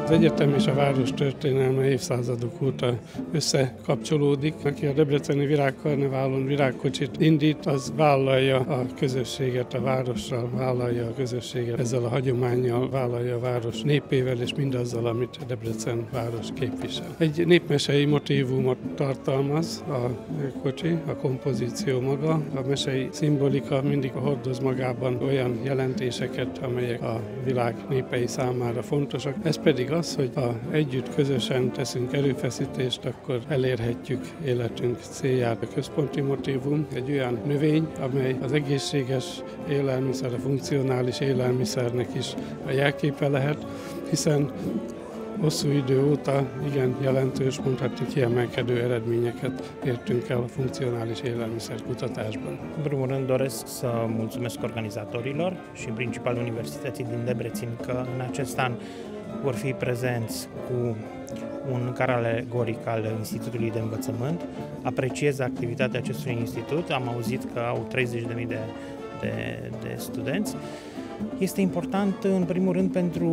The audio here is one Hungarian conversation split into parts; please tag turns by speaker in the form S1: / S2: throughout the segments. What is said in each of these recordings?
S1: Az egyetem és a város történelme évszázadok óta összekapcsolódik. Aki a Debreceni Virágkarneválon virágkocsit indít, az vállalja a közösséget a várossal, vállalja a közösséget ezzel a hagyománnyal, vállalja a város népével és mindazzal, amit Debrecen város képvisel. Egy népmesei motívumot tartalmaz a kocsi, a kompozíció maga, a mesei szimbolika mindig hordoz magában olyan jelentéseket, amelyek a világ népei számára fontosak. Ez pedig az, hogy ha együtt közösen teszünk erőfeszítést, akkor elérhetjük életünk célját. A központi motívum egy olyan növény, amely az egészséges élelmiszer, a funkcionális élelmiszernek is a jelképe lehet, hiszen hosszú idő óta igen jelentős, mondhatni kiemelkedő eredményeket értünk el a funkcionális élelmiszer kutatásban.
S2: În primul rând doresc să mulțumesc organizatorilor și în principal Universității din Debrecen că în acest an vor fi prezenți cu un car alegoric al Institutului de Învățământ. Apreciez activitatea acestui institut, am auzit că au 30.000 de studenți. Este important în primul rând pentru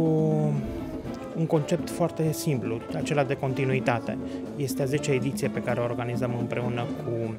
S2: un concept foarte simplu, acela de continuitate. Este a 10-a ediție pe care o organizăm împreună cu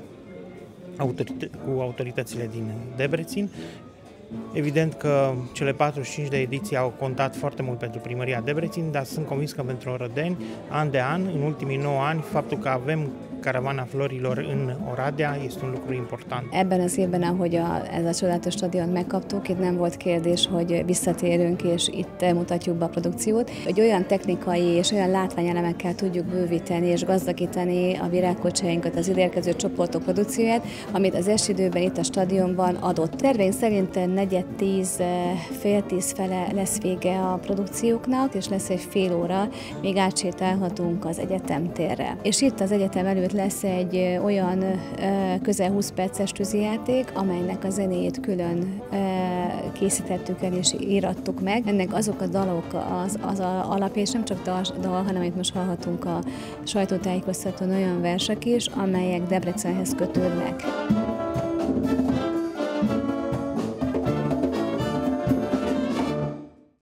S2: autoritățile din Debrecen. Evident că cele 45 de ediții au contat foarte mult pentru primăria Debrecen, dar sunt convins că pentru orădeni, an de an, în ultimii 9 ani, faptul că avem Caravana Florilor în Oradea este un lucru important.
S3: Ebben az évben, ahogy ez a csodálatos stadiont megkaptuk, itt nem volt kérdés, hogy visszatérünk és itt mutatjuk be a produkciót. Hogy olyan technikai és olyan látványelemekkel tudjuk bővíteni és gazdagítani a virágkocsainkat, az ideérkező csoportok produkcióját, amit az esidőben itt a stadionban adott. Terveink szerint 9:10, fél 10 fele lesz vége a produkcióknak, és lesz egy fél óra, még átsétálhatunk az egyetemtérre. És itt az egyetem előtt lesz egy olyan közel 20 perces tűzijáték, amelynek a zenéjét külön készítettük el és írattuk meg. Ennek azok a dalok az alapja, és nem csak dal, hanem itt most hallhatunk a sajtótájékoztatón olyan versek is, amelyek Debrecenhez kötődnek.